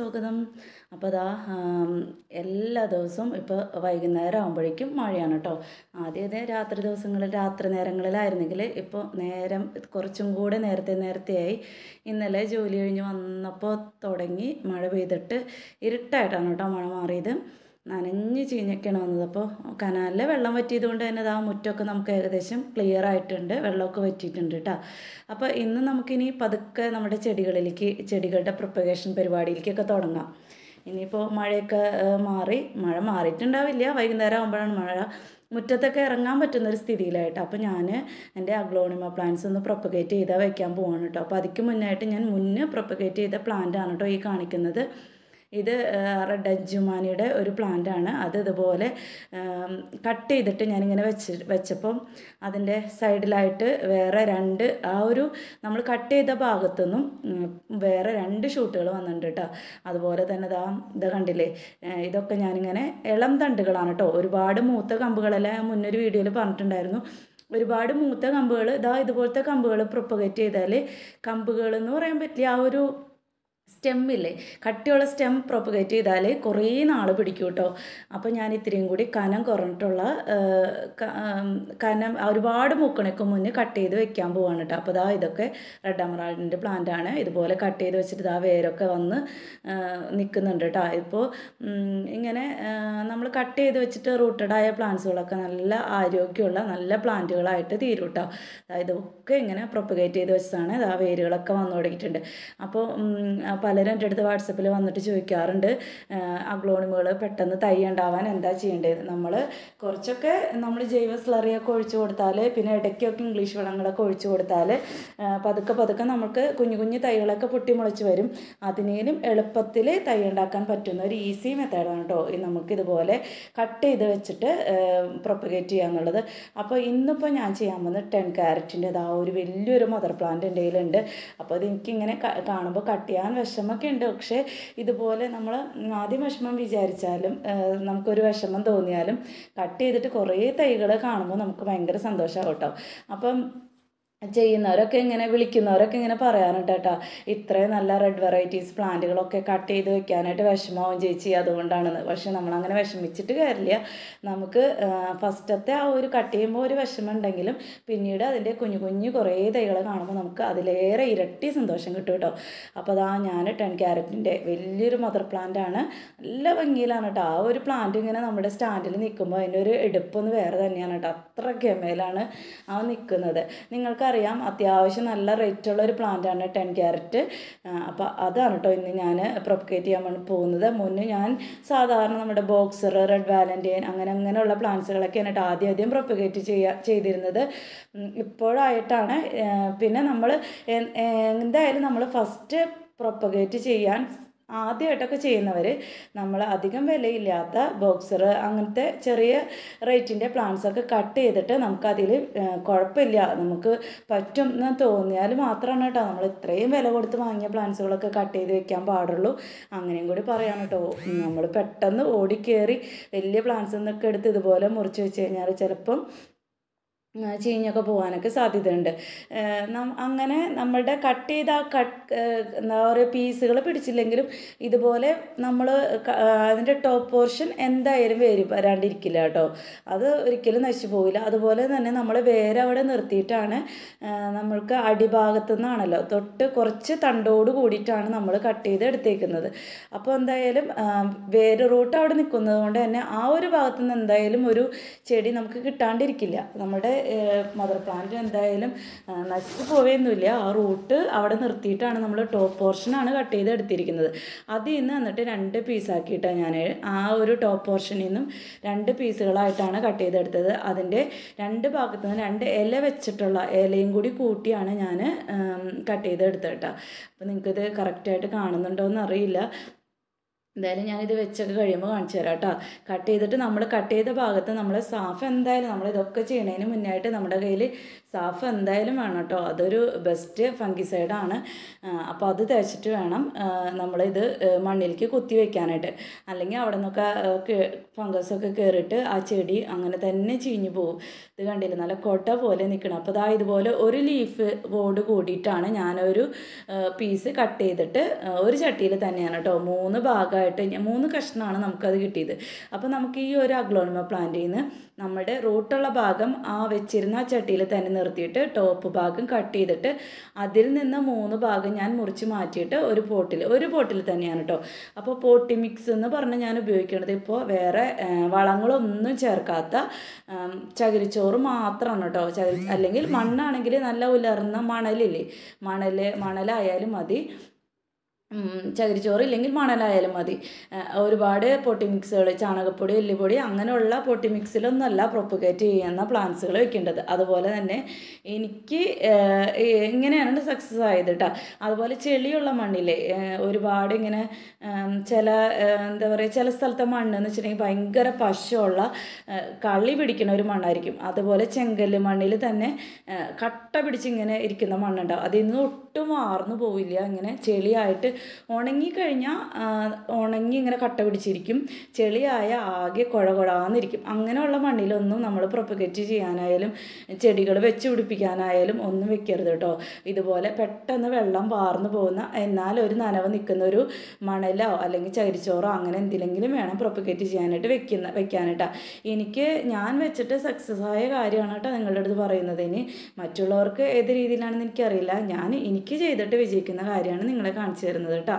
സ്വാഗതം. അപ്പോൾ ദാ എല്ലാ ദിവസവും ഇപ്പോൾ വൈകുന്നേരം ആകുമ്പോഴേക്കും മഴയാണ് കേട്ടോ. ആദ്യമേ രാത്രി ദിവസങ്ങളിൽ രാത്രി നേരങ്ങളിലായിരുന്നെങ്കിൽ ഇപ്പോൾ നേരം കുറച്ചും കൂടെ നേരത്തെയായി. ഇന്നലെ ജോലി കഴിഞ്ഞ് വന്നപ്പോൾ തുടങ്ങി മഴ പെയ്തിട്ട് ഇരുട്ടായിട്ടാണ് കേട്ടോ മഴ മാറിയത്. നനഞ്ഞ് ചീഞ്ഞൊക്കെയാണ് വന്നത്. അപ്പോൾ കനാലിലെ വെള്ളം വറ്റിയത് കൊണ്ട് തന്നെ ആ മുറ്റമൊക്കെ നമുക്ക് ഏകദേശം ക്ലിയർ ആയിട്ടുണ്ട്, വെള്ളമൊക്കെ വറ്റിയിട്ടുണ്ട് കേട്ടോ. അപ്പോൾ ഇന്ന് നമുക്കിനി പതുക്കെ നമ്മുടെ ചെടികളുടെ പ്രൊപ്പഗേഷൻ പരിപാടിയിലേക്കൊക്കെ തുടങ്ങാം. ഇനിയിപ്പോൾ മഴയൊക്കെ മഴ മാറിയിട്ടുണ്ടാവില്ല, വൈകുന്നേരം ആകുമ്പോഴാണ് മഴ. മുറ്റത്തൊക്കെ ഇറങ്ങാൻ പറ്റുന്നൊരു സ്ഥിതിയിലായിട്ട്. അപ്പോൾ ഞാൻ എൻ്റെ അഗ്ലോണിമ പ്ലാന്റ്സ് ഒന്ന് പ്രൊപ്പഗേറ്റ് ചെയ്താൽ വയ്ക്കാൻ പോവാണ് കേട്ടോ. അപ്പോൾ അതിക്ക് മുന്നായിട്ട് ഞാൻ പ്രൊപ്പഗേറ്റ് ചെയ്ത പ്ലാന്റാണ് കേട്ടോ ഈ കാണിക്കുന്നത്. ഇത് റെഡ് അഞ്ചുമാനിയുടെ ഒരു പ്ലാന്റാണ്. അത് ഇതുപോലെ കട്ട് ചെയ്തിട്ട് ഞാനിങ്ങനെ വെച്ചപ്പം അതിൻ്റെ സൈഡിലായിട്ട് വേറെ നമ്മൾ കട്ട് ചെയ്ത ഭാഗത്തുനിന്നും വേറെ 2 ഷൂട്ടുകൾ വന്നിട്ടുണ്ട് കേട്ടോ. അതുപോലെ തന്നെ ഇതാ കണ്ടില്ലേ, ഇതൊക്കെ ഞാനിങ്ങനെ ഇളം തണ്ടുകളാണ് കേട്ടോ. ഒരുപാട് മൂത്ത കമ്പുകളല്ല, മുന്നൊരു വീഡിയോയിൽ പറഞ്ഞിട്ടുണ്ടായിരുന്നു. ഒരുപാട് മൂത്ത കമ്പുകൾ ഇതുപോലത്തെ കമ്പുകൾ പ്രൊപ്പഗേറ്റ് ചെയ്താൽ, കമ്പുകൾ എന്ന് പറയാൻ പറ്റില്ല, ആ ഒരു സ്റ്റെമ്മില്ലേ, കട്ടിയുള്ള സ്റ്റെം പ്രൊപ്പഗേറ്റ് ചെയ്താൽ കുറേ നാൾ പിടിക്കും കേട്ടോ. അപ്പോൾ ഞാൻ ഇത്രയും കൂടി കനം കുറഞ്ഞിട്ടുള്ള ഒരുപാട് മൂക്കണയ്ക്ക് മുന്നേ കട്ട് ചെയ്ത് വെക്കാൻ പോവാണ് കേട്ടോ. അപ്പോൾ ഇതൊക്കെ റെഡ് എമറാൾഡിൻ്റെ പ്ലാന്റാണ്. ഇതുപോലെ കട്ട് ചെയ്ത് വെച്ചിട്ട് വേരൊക്കെ വന്ന് നിൽക്കുന്നുണ്ട് കേട്ടോ. ഇപ്പോൾ ഇങ്ങനെ നമ്മൾ കട്ട് ചെയ്ത് വെച്ചിട്ട് റൂട്ടഡായ പ്ലാന്റ്സുകളൊക്കെ നല്ല ആരോഗ്യമുള്ള നല്ല പ്ലാന്റുകളായിട്ട് തീരും കേട്ടോ. ഇതൊക്കെ ഇങ്ങനെ പ്രൊപ്പഗേറ്റ് ചെയ്ത് വെച്ചതാണ്. വേരുകളൊക്കെ വന്നു തുടങ്ങിയിട്ടുണ്ട്. അപ്പോൾ പലരും എൻ്റെ അടുത്ത് വാട്സപ്പിൽ വന്നിട്ട് ചോദിക്കാറുണ്ട്, അഗ്ലോണിമുകൾ പെട്ടെന്ന് തൈ ഉണ്ടാവാൻ എന്താ ചെയ്യേണ്ടത്. നമ്മൾ കുറച്ചൊക്കെ ജൈവ സ്ലറിയൊക്കെ ഒഴിച്ചു കൊടുത്താൽ, പിന്നെ ഇടയ്ക്കൊക്കെ ഇംഗ്ലീഷ് വളങ്ങളൊക്കെ ഒഴിച്ചു കൊടുത്താൽ പതുക്കെ നമുക്ക് കുഞ്ഞു തൈകളൊക്കെ പൊട്ടിമുളച്ച് വരും. അതിനേലും എളുപ്പത്തിൽ തൈ ഉണ്ടാക്കാൻ പറ്റുന്ന ഒരു ഈസി മെത്തേഡാണ് കേട്ടോ നമുക്കിതുപോലെ കട്ട് ചെയ്ത് വെച്ചിട്ട് പ്രൊപ്പഗേറ്റ് ചെയ്യാന്നുള്ളത്. അപ്പോൾ ഇന്നിപ്പോൾ ഞാൻ ചെയ്യാൻ പോകുന്നത് 10 ക്യാരറ്റിൻ്റെ ഒരു വലിയൊരു മദർ പ്ലാന്റ് എൻ്റെ കയ്യിലുണ്ട്. അപ്പോൾ അതെനിക്കിങ്ങനെ കാണുമ്പോൾ കട്ട് ചെയ്യാൻ വിഷമമൊക്കെ ഉണ്ട്. പക്ഷേ ഇതുപോലെ നമ്മൾ ആദ്യം വിഷമം വിചാരിച്ചാലും നമുക്കൊരു വിഷമം തോന്നിയാലും കട്ട് ചെയ്തിട്ട് കുറേ തൈകൾ കാണുമ്പോൾ നമുക്ക് ഭയങ്കര സന്തോഷമാവും കേട്ടോ. അപ്പം വിളിക്കുന്നവരൊക്കെ ഇങ്ങനെ പറയാറുണ്ട് കേട്ടോ, ഇത്രയും നല്ല റെഡ് വെറൈറ്റീസ് പ്ലാന്റുകളൊക്കെ കട്ട് ചെയ്ത് വെക്കാനായിട്ട് വിഷമമാവും ചേച്ചി, അതുകൊണ്ടാണെന്ന്. പക്ഷെ നമ്മളങ്ങനെ വിഷമിച്ചിട്ട് കാര്യമില്ല. നമുക്ക് ഫസ്റ്റത്തെ ആ ഒരു കട്ട് ചെയ്യുമ്പോൾ ഒരു വിഷമം ഉണ്ടെങ്കിലും പിന്നീട് അതിൻ്റെ കുഞ്ഞു കുറേ തൈകൾ കാണുമ്പോൾ നമുക്ക് അതിലേറെ ഇരട്ടി സന്തോഷം കിട്ടും കേട്ടോ. അപ്പോൾ ഞാൻ 10 ക്യാരറ്റിൻ്റെ വലിയൊരു മദർ പ്ലാന്റാണ്. നല്ല ഭംഗിയിലാണ് കേട്ടോ. ആ ഒരു പ്ലാന്റ് ഇങ്ങനെ നമ്മുടെ സ്റ്റാൻഡിൽ നിൽക്കുമ്പോൾ അതിൻ്റെ ഒരു എടുപ്പൊന്ന് വേറെ തന്നെയാണ് കേട്ടോ. അത്ര ഗമയിലാണ് നിൽക്കുന്നത്. നിങ്ങൾക്ക് അറിയാം, അത്യാവശ്യം നല്ല റേറ്റുള്ള ഒരു പ്ലാന്റാണ് 10 ക്യാരറ്റ്. അപ്പോൾ അതാണ് കേട്ടോ ഇന്ന് ഞാൻ പ്രൊപ്പഗേറ്റ് ചെയ്യാൻ പോകുന്നത്. മുന്നേ ഞാൻ സാധാരണ നമ്മുടെ ബോക്സർ, റെഡ് വാലന്റൈൻ അങ്ങനെയുള്ള പ്ലാന്റ്സുകളൊക്കെയാണ് കേട്ടോ ആദ്യം പ്രൊപ്പഗേറ്റ് ചെയ്തിരുന്നത്. ഇപ്പോഴായിട്ടാണ് പിന്നെ എന്തായാലും നമ്മൾ ഫസ്റ്റ് പ്രൊപ്പഗേറ്റ് ചെയ്യാൻ ആദ്യമായിട്ടൊക്കെ ചെയ്യുന്നവർ നമ്മൾ അധികം വിലയില്ലാത്ത ബോക്സർ അങ്ങനത്തെ ചെറിയ റേറ്റിൻ്റെ പ്ലാന്റ്സൊക്കെ കട്ട് ചെയ്തിട്ട് നമുക്കതിൽ കുഴപ്പമില്ല, നമുക്ക് പറ്റും എന്ന് തോന്നിയാൽ മാത്രമാണ് കേട്ടോ നമ്മൾ ഇത്രയും വില കൊടുത്ത് വാങ്ങിയ പ്ലാന്റ്സുകളൊക്കെ കട്ട് ചെയ്ത് വെക്കാൻ പാടുള്ളൂ. അങ്ങനെയും കൂടി പറയാം കേട്ടോ. നമ്മൾ പെട്ടെന്ന് ഓടിക്കേറി വലിയ പ്ലാന്റ്സ് എന്നൊക്കെ എടുത്ത് ഇതുപോലെ മുറിച്ച് വെച്ച് കഴിഞ്ഞാൽ ചിലപ്പം ചീഞ്ഞൊക്കെ പോകാനൊക്കെ സാധ്യതയുണ്ട്. അങ്ങനെ നമ്മളുടെ കട്ട് ചെയ്ത എന്താ പറയുക പീസുകൾ പിടിച്ചില്ലെങ്കിലും ഇതുപോലെ നമ്മൾ അതിൻ്റെ ടോപ്പ് പോർഷൻ എന്തായാലും വരാണ്ടിരിക്കില്ല കേട്ടോ. അത് ഒരിക്കലും നശിച്ചു പോവില്ല. അതുപോലെ തന്നെ നമ്മൾ വേറെ അവിടെ നിർത്തിയിട്ടാണ് നമ്മൾക്ക് അടിഭാഗത്തു നിന്നാണല്ലോ തൊട്ട് കുറച്ച് തണ്ടോട് കൂടിയിട്ടാണ് നമ്മൾ കട്ട് ചെയ്ത് എടുത്തേക്കുന്നത്. അപ്പോൾ എന്തായാലും വേര് റൂട്ട് അവിടെ നിൽക്കുന്നത് കൊണ്ട് തന്നെ ആ ഒരു ഭാഗത്തു നിന്ന് എന്തായാലും ഒരു ചെടി നമുക്ക് കിട്ടാണ്ടിരിക്കില്ല. നമ്മുടെ മദർ പ്ലാന്റ് എന്തായാലും നശിച്ചു പോവുകയൊന്നുമില്ല. ആ റൂട്ട് അവിടെ നിർത്തിയിട്ടാണ് നമ്മൾ ടോപ്പ് പോർഷനാണ് കട്ട് ചെയ്ത് എടുത്തിരിക്കുന്നത്. അതിൽ നിന്ന് എന്നിട്ട് 2 പീസാക്കിയിട്ടാണ് ഞാൻ ആ ഒരു ടോപ്പ് പോർഷനിൽ നിന്നും 2 പീസുകളായിട്ടാണ് കട്ട് ചെയ്തെടുത്തത്. അതിൻ്റെ 2 ഭാഗത്തു നിന്ന് 2 ഇല വെച്ചിട്ടുള്ള ഇലയും കൂടി കൂട്ടിയാണ് ഞാൻ കട്ട് ചെയ്തെടുത്തത് കേട്ടോ. അപ്പോൾ നിങ്ങൾക്കിത് കറക്റ്റായിട്ട് കാണുന്നുണ്ടോ എന്ന് അറിയില്ല. എന്തായാലും ഞാനിത് വെച്ചൊക്കെ കഴിയുമ്പോൾ കാണിച്ചു തരാം കേട്ടോ. കട്ട് ചെയ്തിട്ട് നമ്മൾ കട്ട് ചെയ്ത ഭാഗത്ത് നമ്മൾ സാഫ് എന്തായാലും നമ്മൾ ഇതൊക്കെ ചെയ്യണതിന് മുന്നായിട്ട് നമ്മുടെ കയ്യിൽ സാഫ് എന്തായാലും വേണം കേട്ടോ. അതൊരു ബെസ്റ്റ് ഫംഗിസൈഡാണ്. അപ്പോൾ അത് തേച്ചിട്ട് വേണം നമ്മളിത് മണ്ണിലേക്ക് കുത്തി വെക്കാനായിട്ട്. അല്ലെങ്കിൽ അവിടെ നിന്നൊക്കെ ഫംഗസൊക്കെ കയറിയിട്ട് ആ ചെടി അങ്ങനെ തന്നെ ചീഞ്ഞു പോകും. ഇത് കണ്ടില്ല, നല്ല കൊട്ട പോലെ നിൽക്കണം. അപ്പോൾ ഇതാ ഇതുപോലെ ഒരു ലീഫ് ബോർഡ് കൂടിയിട്ടാണ് ഞാനൊരു പീസ് കട്ട് ചെയ്തിട്ട് ഒരു ചട്ടിയിൽ തന്നെയാണ് കേട്ടോ 3 ഭാഗമായിട്ട് 3 കഷ്ണമാണ് നമുക്കത് കിട്ടിയത്. അപ്പോൾ നമുക്ക് ഈ ഒരു അഗ്ലോണിമ പ്ലാന്റിൽ നിന്ന് നമ്മുടെ റൂട്ടുള്ള ഭാഗം ആ വെച്ചിരുന്ന ആ ചട്ടിയിൽ തന്നെ നിർത്തിയിട്ട് ടോപ്പ് ഭാഗം കട്ട് ചെയ്തിട്ട് അതിൽ നിന്ന് 3 ഭാഗം ഞാൻ മുറിച്ച് മാറ്റിയിട്ട് ഒരു പോട്ടിൽ തന്നെയാണ് കേട്ടോ. അപ്പോൾ പോട്ടി മിക്സ് എന്ന് പറഞ്ഞ് ഞാൻ ഉപയോഗിക്കുന്നത് ഇപ്പോൾ വേറെ വളങ്ങളൊന്നും ചേർക്കാത്ത ചകിരിച്ചോറ് മാത്രമാണ് കേട്ടോ. അല്ലെങ്കിൽ മണ്ണാണെങ്കിൽ നല്ല ഉലർന്ന മണലില്ലേ, മണലായാലും മതി, ചകിരിച്ചോറ് ഇല്ലെങ്കിൽ മണലായാലും മതി. ഒരുപാട് പൊട്ടി മിക്സുകൾ, ചാണകപ്പൊടി, എല്ലുപൊടി അങ്ങനെയുള്ള പൊട്ടി മിക്സിലൊന്നുമല്ല പ്രൊപ്പഗേറ്റ് ചെയ്യുന്ന പ്ലാന്റ്സുകൾ വെക്കേണ്ടത്. അതുപോലെ തന്നെ എനിക്ക് ഇങ്ങനെയാണ് സക്സസ് ആയത് കേട്ടോ. അതുപോലെ ചെളിയുള്ള മണ്ണില്ലേ, ഒരുപാട് ഇങ്ങനെ ചില എന്താ പറയുക, ചില സ്ഥലത്തെ മണ്ണ് എന്ന് വെച്ചിട്ടുണ്ടെങ്കിൽ ഭയങ്കര പശയുള്ള കളി പിടിക്കുന്ന ഒരു മണ്ണായിരിക്കും. അതുപോലെ ചെങ്കല്ല് മണ്ണിൽ തന്നെ കട്ട പിടിച്ചിങ്ങനെ ഇരിക്കുന്ന മണ്ണുണ്ടാവും. അതിൽ നിന്ന് ഒട്ടും വാർന്നു പോവില്ല. ഇങ്ങനെ ചെളിയായിട്ട് ഉണങ്ങിക്കഴിഞ്ഞാൽ ഉണങ്ങി ഇങ്ങനെ കട്ട പിടിച്ചിരിക്കും. ചെളിയായ ആകെ കുഴകുഴാന്നിരിക്കും. അങ്ങനെയുള്ള മണ്ണിലൊന്നും നമ്മൾ പ്രൊപ്പഗേറ്റ് ചെയ്യാനായാലും ചെടികൾ വെച്ച് പിടിപ്പിക്കാനായാലും ഒന്നും വെക്കരുത് കേട്ടോ. ഇതുപോലെ പെട്ടെന്ന് വെള്ളം വാർന്നു പോകുന്ന എന്നാൽ ഒരു നനവ് നിൽക്കുന്ന ഒരു മണലോ അല്ലെങ്കിൽ ചകിരിച്ചോറോ അങ്ങനെ എന്തിലെങ്കിലും വേണം പ്രൊപ്പഗേറ്റ് ചെയ്യാനായിട്ട് വെക്കാനായിട്ടാണ്. ഞാൻ വെച്ചിട്ട് സക്സസ് ആയ കാര്യമാണ് കേട്ടോ നിങ്ങളുടെ അടുത്ത് പറയുന്നത്. ഇനി മറ്റുള്ളവർക്ക് ഏത് രീതിയിലാണെന്ന് എനിക്കറിയില്ല. എനിക്ക് ചെയ്തിട്ട് വിജയിക്കുന്ന കാര്യമാണ് നിങ്ങളെ കാണിച്ചു തരുന്നത് കേട്ടോ.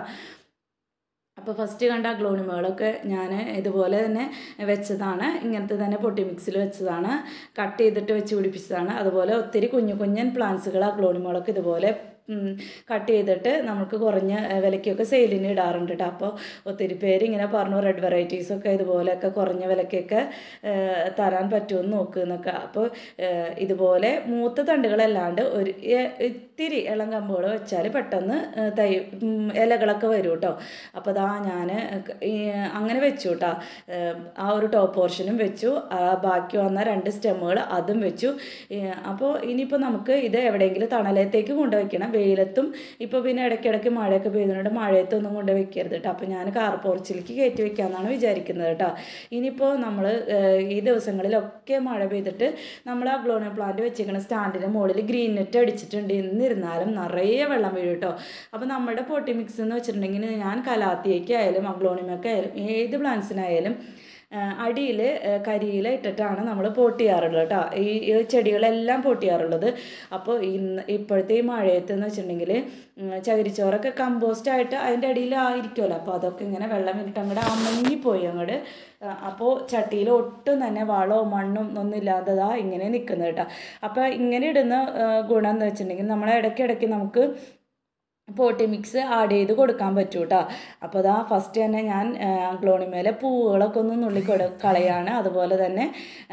അപ്പോൾ ഫസ്റ്റ് കണ്ട അഗ്ലോണിമകളൊക്കെ ഞാൻ ഇതുപോലെ തന്നെ വെച്ചതാണ്. ഇങ്ങനത്തെ തന്നെ പൊട്ടി മിക്സിൽ വെച്ചതാണ്, കട്ട് ചെയ്തിട്ട് വെച്ച് പിടിപ്പിച്ചതാണ്. അതുപോലെ ഒത്തിരി കുഞ്ഞൻ പ്ലാന്റ്സുകൾ അഗ്ലോണിമകളൊക്കെ ഇതുപോലെ കട്ട് ചെയ്തിട്ട് നമുക്ക് കുറഞ്ഞ വിലയ്ക്കൊക്കെ സെയിലിന് ഇടാറുണ്ട് കേട്ടോ. അപ്പോൾ ഒത്തിരി പേര് ഇങ്ങനെ പറഞ്ഞു റെഡ് വെറൈറ്റീസൊക്കെ ഇതുപോലെയൊക്കെ കുറഞ്ഞ വിലയ്ക്കൊക്കെ തരാൻ പറ്റുമെന്ന് നോക്കുന്നൊക്കെ. അപ്പോൾ ഇതുപോലെ മൂത്ത തണ്ടുകളല്ലാണ്ട് ഒരു ഇത്തിരി ഇളം കമ്പുകൾ വെച്ചാൽ പെട്ടെന്ന് ഇലകളൊക്കെ വരും കേട്ടോ. അപ്പോൾ അതാ ഞാൻ അങ്ങനെ വെച്ചു കേട്ടോ. ആ ഒരു ടോപ്പ് പോർഷനും വെച്ചു, ബാക്കി വന്ന 2 സ്റ്റെമ്മുകൾ അതും വെച്ചു. അപ്പോൾ ഇനിയിപ്പോൾ നമുക്ക് ഇത് എവിടെയെങ്കിലും തണലത്തേക്ക് കൊണ്ടുവയ്ക്കണം. വെയിലത്തും ഇപ്പോൾ പിന്നെ ഇടയ്ക്കിടയ്ക്ക് മഴയൊക്കെ പെയ്യുന്നുണ്ട്, മഴയത്തൊന്നും കൊണ്ട് വെക്കരുത് കേട്ടോ. അപ്പോൾ ഞാൻ കാർ പോർച്ചിലേക്ക് കയറ്റി വെക്കാമെന്നാണ് വിചാരിക്കുന്നത് കേട്ടോ. ഇനിയിപ്പോൾ നമ്മൾ ഈ ദിവസങ്ങളിലൊക്കെ മഴ പെയ്തിട്ട് നമ്മൾ ആ അഗ്ലോണിമ പ്ലാന്റ് വെച്ചിരിക്കുന്ന സ്റ്റാൻഡിൻ്റെ മുകളിൽ ഗ്രീൻ നെറ്റ് അടിച്ചിട്ടുണ്ട്. എന്നിരുന്നാലും നിറയെ വെള്ളം വീഴും കേട്ടോ. അപ്പോൾ നമ്മുടെ പൊട്ടി മിക്സ് എന്ന് വെച്ചിട്ടുണ്ടെങ്കിൽ ഞാൻ കലാത്തിയേക്കായാലും അഗ്ലോണിമയ്ക്കായാലും ഏത് പ്ലാന്റ്സിനായാലും അടിയിൽ കരിയില ഇട്ടിട്ടാണ് നമ്മൾ പോട്ട് ചെയ്യാറുള്ളത് കേട്ടോ. ഈ ചെടികളെല്ലാം പോട്ട് ചെയ്യാറുള്ളത്. അപ്പോൾ ഇപ്പോഴത്തെ ഈ മഴയത്ത് എന്ന് വെച്ചിട്ടുണ്ടെങ്കിൽ ചകിരിച്ചോറൊക്കെ കമ്പോസ്റ്റായിട്ട് അതിൻ്റെ അടിയിലായിരിക്കുമല്ലോ. അപ്പോൾ അതൊക്കെ ഇങ്ങനെ വെള്ളം ഇട്ടിട്ട് അങ്ങോട്ട് അമങ്ങിപ്പോയി അങ്ങോട്ട്. അപ്പോൾ ചട്ടിയിൽ ഒട്ടും തന്നെ വളവും മണ്ണും ഒന്നും ഇല്ലാത്തതാ ഇങ്ങനെ നിൽക്കുന്നത് കേട്ടോ. അപ്പോൾ ഇങ്ങനെ ഇടുന്ന ഗുണം എന്ന് വെച്ചിട്ടുണ്ടെങ്കിൽ നമ്മൾ ഇടയ്ക്കിടയ്ക്ക് നമുക്ക് പോട്ടി മിക്സ് ആഡ് ചെയ്ത് കൊടുക്കാൻ പറ്റും കേട്ടോ. അപ്പോൾ അതാ ഫസ്റ്റ് തന്നെ ഞാൻ അഗ്ലോണിമയിലെ പൂവുകളൊക്കെ ഒന്ന് കളയാണ്. അതുപോലെ തന്നെ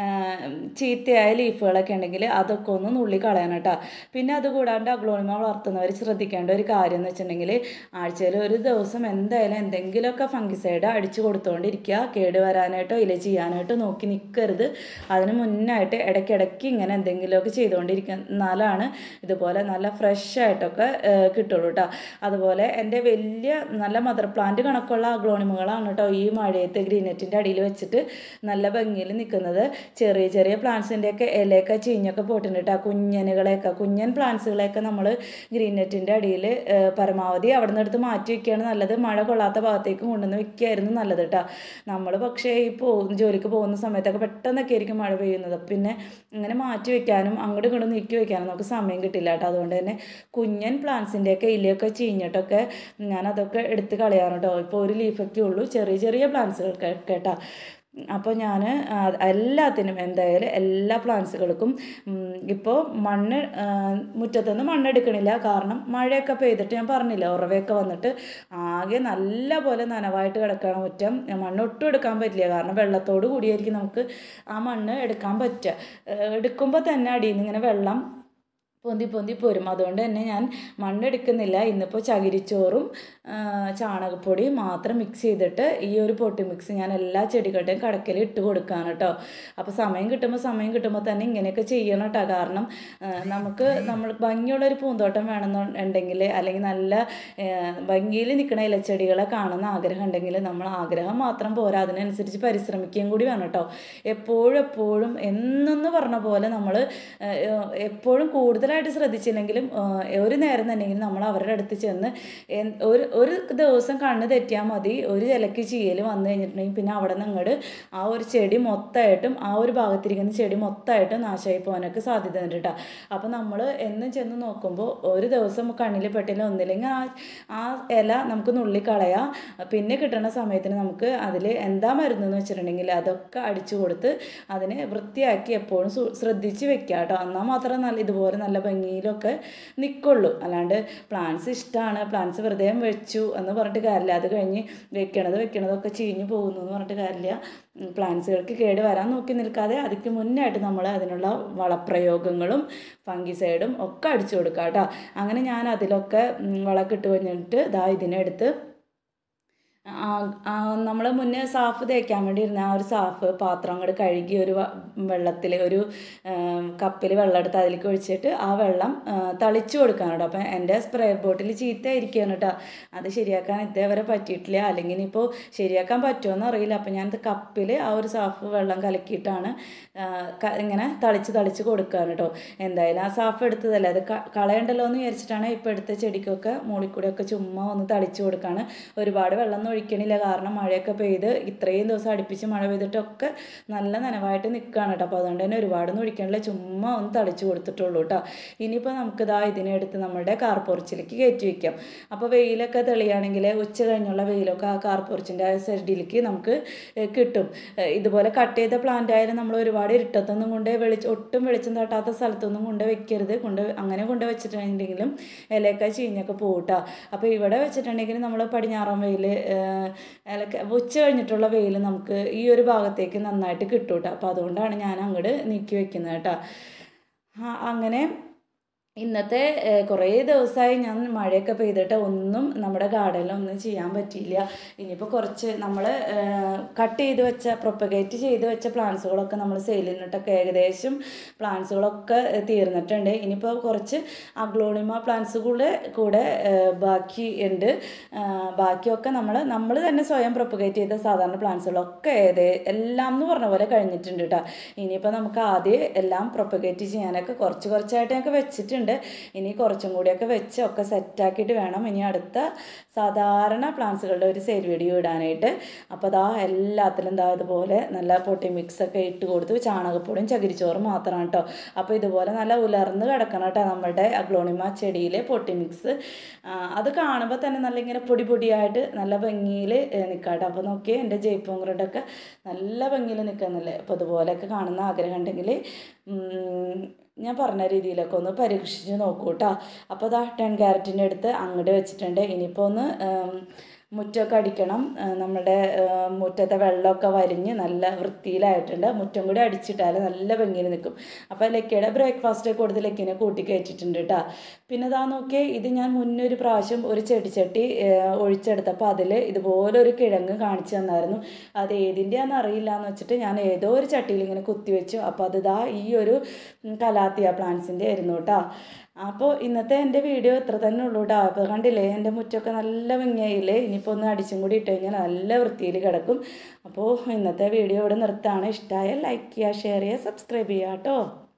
ചീത്തയായ ലീഫുകളൊക്കെ ഉണ്ടെങ്കിൽ അതൊക്കെ ഒന്ന് നുള്ളി കളയണം കേട്ടോ. പിന്നെ അതുകൂടാണ്ട് അഗ്ലോണിമ വളർത്തുന്നവർ ശ്രദ്ധിക്കേണ്ട ഒരു കാര്യം എന്ന് വെച്ചിട്ടുണ്ടെങ്കിൽ ആഴ്ചയിൽ ഒരു ദിവസം എന്തായാലും എന്തെങ്കിലുമൊക്കെ ഫംഗിസൈഡ് അടിച്ചു കൊടുത്തുകൊണ്ടിരിക്കുക. കേട് വരാനായിട്ടോ ഇല ചെയ്യാനായിട്ടോ നോക്കി നിൽക്കരുത്. അതിന് മുന്നായിട്ട് ഇടയ്ക്കിടയ്ക്ക് ഇങ്ങനെ എന്തെങ്കിലുമൊക്കെ ചെയ്തുകൊണ്ടിരിക്കുക. എന്നാലാണ് ഇതുപോലെ നല്ല ഫ്രഷ് ആയിട്ടൊക്കെ കിട്ടുള്ളൂ കേട്ടോ. അതുപോലെ എൻ്റെ വലിയ നല്ല മദർ പ്ലാന്റ് കണക്കുള്ള അഗ്ലോണിമകളാണ് കേട്ടോ ഈ മഴയത്ത് ഗ്രീൻ നെറ്റിൻ്റെ അടിയിൽ വെച്ചിട്ട് നല്ല ഭംഗിയിൽ നിൽക്കുന്നത്. ചെറിയ പ്ലാന്റ്സിൻ്റെയൊക്കെ ഇലയൊക്കെ ചീഞ്ഞൊക്കെ പോയിട്ടുണ്ട് കേട്ടോ. കുഞ്ഞൻ പ്ലാന്റ്സുകളെയൊക്കെ നമ്മൾ ഗ്രീൻ നെറ്റിൻ്റെ അടിയിൽ പരമാവധി അവിടെ നിന്ന് എടുത്ത് മാറ്റി വയ്ക്കുകയാണ് നല്ലത്. മഴ കൊള്ളാത്ത ഭാഗത്തേക്ക് കൊണ്ടുവന്ന് വെക്കുകയായിരുന്നു നല്ലത് കേട്ടോ. നമ്മൾ പക്ഷേ ഈ ജോലിക്ക് പോകുന്ന സമയത്തൊക്കെ പെട്ടെന്നൊക്കെ ആയിരിക്കും മഴ പെയ്യുന്നത്. പിന്നെ ഇങ്ങനെ മാറ്റി വയ്ക്കാനും അങ്ങോട്ടും ഇങ്ങോട്ടും നീക്കി വയ്ക്കാനും നമുക്ക് സമയം കിട്ടില്ല കേട്ടോ. അതുകൊണ്ട് തന്നെ കുഞ്ഞൻ പ്ലാന്റ്സിൻ്റെയൊക്കെ ഇലയൊക്കെ ചീഞ്ഞിട്ടൊക്കെ ഞാനതൊക്കെ എടുത്ത് കളയാറുണ്ടോ. ഇപ്പോൾ ഒരു ലീഫൊക്കെ ഉള്ളൂ ചെറിയ പ്ലാന്റ്സുകൾക്ക് കേട്ടോ. അപ്പോൾ ഞാൻ എല്ലാത്തിനും എന്തായാലും എല്ലാ പ്ലാന്റ്സുകൾക്കും ഇപ്പോൾ മുറ്റത്തുനിന്ന് മണ്ണെടുക്കണില്ല. കാരണം മഴയൊക്കെ പെയ്തിട്ട് ഞാൻ പറഞ്ഞില്ല ഉറവയൊക്കെ വന്നിട്ട് ആകെ നല്ല പോലെ നനവായിട്ട് കിടക്കുകയാണ് മുറ്റം. മണ്ണൊട്ടും എടുക്കാൻ പറ്റില്ല. കാരണം വെള്ളത്തോട് കൂടിയായിരിക്കും നമുക്ക് ആ മണ്ണ് എടുക്കാൻ പറ്റുക. എടുക്കുമ്പോൾ തന്നെ അടിയിൽ നിന്ന് ഇങ്ങനെ വെള്ളം പൊന്തി പൊന്തി പോരും. അതുകൊണ്ട് തന്നെ ഞാൻ മണ്ണെടുക്കുന്നില്ല. ഇന്നിപ്പോൾ ചകിരിച്ചോറും ചാണകപ്പൊടി മാത്രം മിക്സ് ചെയ്തിട്ട് ഈ ഒരു പൊട്ടി മിക്സ് ഞാൻ എല്ലാ ചെടികളുടെയും കടക്കൽ ഇട്ട് കൊടുക്കുകയാണ് കേട്ടോ. അപ്പോൾ സമയം കിട്ടുമ്പോൾ തന്നെ ഇങ്ങനെയൊക്കെ ചെയ്യണം കേട്ടോ. കാരണം നമ്മൾ ഭംഗിയുള്ളൊരു പൂന്തോട്ടം വേണമെന്നുണ്ടെങ്കിൽ, അല്ലെങ്കിൽ നല്ല ഭംഗിയിൽ നിൽക്കുന്ന ഇലച്ചെടികളെ കാണുന്ന ആഗ്രഹം ഉണ്ടെങ്കിൽ നമ്മൾ ആഗ്രഹം മാത്രം പോരാ, അതിനനുസരിച്ച് പരിശ്രമിക്കുകയും കൂടി വേണം കേട്ടോ. എപ്പോഴും എന്നെന്ന് പറഞ്ഞ പോലെ നമ്മൾ എപ്പോഴും കൂടുതലായിട്ട് ശ്രദ്ധിച്ചില്ലെങ്കിലും ഒരു നേരം തന്നെയെങ്കിലും നമ്മൾ അവരുടെ അടുത്ത് ചെന്ന് ഒരു ദിവസം കണ്ണ് തെറ്റിയാൽ മതി, ഒരു ചിലക്ക് ചീയൽ വന്നു കഴിഞ്ഞിട്ടുണ്ടെങ്കിൽ പിന്നെ അവിടെ നിന്ന് അങ്ങോട്ട് ആ ഒരു ചെടി മൊത്തമായിട്ടും, ആ ഒരു ഭാഗത്തിരിക്കുന്ന ചെടി മൊത്തമായിട്ടും നാശമായി പോകാനൊക്കെ സാധ്യത ഉണ്ട് കേട്ടോ. അപ്പോൾ നമ്മൾ എന്നും ചെന്ന് നോക്കുമ്പോൾ ഒരു ദിവസം കണ്ണിൽ പെട്ടില്ല, ഒന്നില്ലെങ്കിൽ ആ ഇല നമുക്ക് നുള്ളിക്കളയാം. പിന്നെ കിട്ടുന്ന സമയത്തിന് നമുക്ക് അതിൽ എന്താ മരുന്നെന്ന് വെച്ചിട്ടുണ്ടെങ്കിൽ അതൊക്കെ അടിച്ചു കൊടുത്ത് അതിനെ വൃത്തിയാക്കി എപ്പോഴും ശ്രദ്ധിച്ച് വെക്കുക കേട്ടോ. എന്നാൽ മാത്രം ഇതുപോലെ നല്ല ഭംഗിയിലൊക്കെ നിൽക്കുള്ളൂ. അല്ലാണ്ട് പ്ലാന്റ്സ് ഇഷ്ടമാണ്, പ്ലാന്റ്സ് വെറുതെ വെച്ചു എന്ന് പറഞ്ഞിട്ട് കാര്യമില്ല. അത് കഴിഞ്ഞ് വെക്കണതൊക്കെ ചീഞ്ഞു പോകുന്നു എന്ന് പറഞ്ഞിട്ട് കാര്യമില്ല. പ്ലാന്റ്സുകൾക്ക് കേട് വരാൻ നോക്കി നിൽക്കാതെ അതിക്ക് മുന്നായിട്ട് നമ്മൾ അതിനുള്ള വളപ്രയോഗങ്ങളും ഫംഗിസൈഡും ഒക്കെ അടിച്ചു കൊടുക്കുക കേട്ടോ. അങ്ങനെ ഞാൻ അതിലൊക്കെ വളമൊക്കെ ഇട്ട് കഴിഞ്ഞിട്ട് ഇതിനെടുത്ത് നമ്മൾ മുന്നേ സാഫ് തേക്കാൻ വേണ്ടി ഇരുന്ന ആ ഒരു സാഫ് പാത്രം അങ്ങോട്ട് കഴുകി ഒരു വെള്ളത്തിൽ ഒരു കപ്പിൽ വെള്ളം എടുത്ത് അതിലേക്ക് ഒഴിച്ചിട്ട് ആ വെള്ളം തളിച്ചു കൊടുക്കാണ് കേട്ടോ. അപ്പം എൻ്റെ സ്പ്രേ ബോട്ടിൽ ചീത്തയായിരിക്കുകയാണ് കേട്ടോ. അത് ശരിയാക്കാൻ ഇതേവരെ പറ്റിയിട്ടില്ല. അല്ലെങ്കിൽ ഇനിയിപ്പോൾ ശരിയാക്കാൻ പറ്റുമോ അറിയില്ല. അപ്പം ഞാൻ കപ്പിൽ ആ ഒരു സാഫ് വെള്ളം കലക്കിയിട്ടാണ് ഇങ്ങനെ തളിച്ച് കൊടുക്കുകയാണ് കേട്ടോ. എന്തായാലും ആ സാഫ് എടുത്തതല്ലേ, അത് കളയണ്ടല്ലോ എന്ന് വിചാരിച്ചിട്ടാണ് ഇപ്പോൾ എടുത്ത ചെടിക്കൊക്കെ മുകളിൽക്കൂടെയൊക്കെ ചുമ്മാ ഒന്ന് തളിച്ചു കൊടുക്കുകയാണ്. ഒരുപാട് വെള്ളം ഒഴിക്കണില്ല, കാരണം മഴയൊക്കെ പെയ്ത് ഇത്രയും ദിവസം അടുപ്പിച്ച് മഴ പെയ്തിട്ടൊക്കെ നല്ല നനവായിട്ട് നിൽക്കുകയാണ് കേട്ടോ. അപ്പോൾ അതുകൊണ്ട് തന്നെ ഒരുപാടൊന്നും ഒഴിക്കണില്ല, ചുമ്മാ ഒന്ന് തളിച്ച് കൊടുത്തിട്ടുള്ളൂ കേട്ടോ. ഇനിയിപ്പോൾ നമുക്ക് ഇതിനെടുത്ത് നമ്മുടെ കാർപോർച്ചിലേക്ക് കയറ്റി വയ്ക്കാം. അപ്പോൾ വെയിലൊക്കെ തെളിയാണെങ്കിൽ ഉച്ച കഴിഞ്ഞുള്ള വെയിലൊക്കെ ആ കാർപോർച്ചിൻ്റെ ആ സൈഡിലേക്ക് നമുക്ക് കിട്ടും. ഇതുപോലെ കട്ട് ചെയ്ത പ്ലാന്റ് ആയാലും നമ്മൾ ഒരുപാട് ഇരുട്ടത്തൊന്നും ഒട്ടും വെളിച്ചം തട്ടാത്ത സ്ഥലത്തൊന്നും വെക്കരുത്. അങ്ങനെ വെച്ചിട്ടുണ്ടെങ്കിലും ഇലയൊക്കെ ചീഞ്ഞൊക്കെ പോകട്ടോ. അപ്പോൾ ഇവിടെ വെച്ചിട്ടുണ്ടെങ്കിൽ നമ്മൾ പടിഞ്ഞാറൻ വെയിൽ, ഉച്ച കഴിഞ്ഞിട്ടുള്ള വെയിൽ നമുക്ക് ഈ ഒരു ഭാഗത്തേക്ക് നന്നായിട്ട് കിട്ടും കേട്ടോ. അപ്പോൾ അതുകൊണ്ടാണ് ഞാൻ അങ്ങോട്ട് നീക്കി വെക്കുന്നത് കേട്ടോ. അങ്ങനെ ഇന്നത്തെ കുറേ ദിവസമായി ഞാൻ മഴയൊക്കെ പെയ്തിട്ട് ഒന്നും നമ്മുടെ ഗാർഡനിലൊന്നും ചെയ്യാൻ പറ്റിയില്ല. ഇനിയിപ്പോൾ കുറച്ച് നമ്മൾ കട്ട് ചെയ്ത് വെച്ച പ്രൊപ്പഗേറ്റ് ചെയ്ത് വെച്ച പ്ലാന്റ്സുകളൊക്കെ നമ്മൾ സെയിലിനിട്ടൊക്കെ ഏകദേശം പ്ലാന്റ്സുകളൊക്കെ തീർന്നിട്ടുണ്ട്. ഇനിയിപ്പോൾ കുറച്ച് അഗ്ലോണിമ പ്ലാന്റ്സ് കൂടെ ബാക്കി ഉണ്ട്. ബാക്കിയൊക്കെ നമ്മൾ തന്നെ സ്വയം പ്രൊപ്പഗേറ്റ് ചെയ്ത സാധാരണ പ്ലാന്റ്സുകളൊക്കെ എല്ലാം എന്ന് പറഞ്ഞ പോലെ കഴിഞ്ഞിട്ടുണ്ട് കേട്ടോ. ഇനിയിപ്പോൾ നമുക്ക് ആദ്യം എല്ലാം പ്രൊപ്പഗേറ്റ് ചെയ്യാനൊക്കെ കുറച്ചായിട്ടൊക്കെ വെച്ചിട്ടുണ്ട്. ഇനി കുറച്ചും കൂടിയൊക്കെ വെച്ച് ഒക്കെ സെറ്റാക്കിയിട്ട് വേണം ഇനി അടുത്ത സാധാരണ പ്ലാന്റ്സുകളുടെ ഒരു സെയിൽ വീഡിയോ ഇടാനായിട്ട്. അപ്പോൾ എല്ലാത്തിലും ഇതുപോലെ നല്ല പൊട്ടി മിക്സൊക്കെ ഇട്ട് കൊടുത്ത് ചാണകപ്പൊടിയും ചകിരിച്ചോറും മാത്രമാണ് കേട്ടോ. അപ്പോൾ ഇതുപോലെ നല്ല ഉലർന്ന് കിടക്കണം കേട്ടോ നമ്മുടെ അഗ്ലോണിമ ചെടിയിലെ പൊട്ടി മിക്സ്. അത് കാണുമ്പോൾ തന്നെ നല്ല ഇങ്ങനെ പൊടിയായിട്ട് നല്ല ഭംഗിയിൽ നിൽക്കാട്ടോ. അപ്പോൾ നോക്കിയേ, എൻ്റെ ജയ്പൂങ്കുറട്ടൊക്കെ നല്ല ഭംഗിയിൽ നിൽക്കുന്നില്ലേ. അപ്പോൾ അതുപോലെയൊക്കെ കാണുന്ന ആഗ്രഹം ഉണ്ടെങ്കിൽ ഞാൻ പറഞ്ഞ രീതിയിലൊക്കെ ഒന്ന് പരീക്ഷിച്ച് നോക്കൂ കേട്ടോ. അപ്പോൾ 10 ക്യാരറ്റിൻ്റെ അടുത്ത് അങ്ങോട്ട് വെച്ചിട്ടുണ്ട്. ഇനിയിപ്പോൾ ഒന്ന് മുറ്റമൊക്കെ അടിക്കണം. നമ്മുടെ മുറ്റത്തെ വെള്ളമൊക്കെ വരിഞ്ഞ് നല്ല വൃത്തിയിലായിട്ടുണ്ട്. മുറ്റം കൂടി അടിച്ചിട്ടാൽ നല്ല ഭംഗിയിൽ നിൽക്കും. അപ്പോൾ ലക്കിയുടെ ബ്രേക്ക്ഫാസ്റ്റ് കൊടുത്ത് ലക്കിനെ കൂട്ടി കയറ്റിയിട്ടുണ്ട് കേട്ടോ. പിന്നെ നോക്കിയേ, ഇത് ഞാൻ മുന്നൊരു പ്രാവശ്യം ഒരു ചെടിച്ചട്ടി ഒഴിച്ചെടുത്തപ്പോൾ അതിൽ ഇതുപോലെ ഒരു കിഴങ്ങ് കാണിച്ചു തന്നായിരുന്നു. അത് ഏതിൻ്റെയാണെന്ന് അറിയില്ല എന്ന് വെച്ചിട്ട് ഞാൻ ഏതോ ഒരു ചട്ടിയിൽ ഇങ്ങനെ കുത്തി വെച്ചു. അപ്പോൾ അത് ഈ ഒരു കലാത്തിയ പ്ലാന്റ്സിൻ്റെ ആയിരുന്നു കേട്ടോ. അപ്പോൾ ഇന്നത്തെ എൻ്റെ വീഡിയോ ഇത്ര തന്നെ ഉള്ളൂ കേട്ടോ. അപ്പോൾ കണ്ടില്ലേ, എൻ്റെ മുറ്റമൊക്കെ നല്ല ഭംഗിയായില്ലേ. ഇനിയിപ്പോൾ ഒന്ന് അടിച്ചും കൂടി ഇട്ട് കഴിഞ്ഞാൽ നല്ല വൃത്തിയിൽ കിടക്കും. അപ്പോൾ ഇന്നത്തെ വീഡിയോ ഇവിടെ നിർത്താണ്. ഇഷ്ടമായാൽ ലൈക്ക് ചെയ്യുക, ഷെയർ ചെയ്യുക, സബ്സ്ക്രൈബ് ചെയ്യുക കേട്ടോ.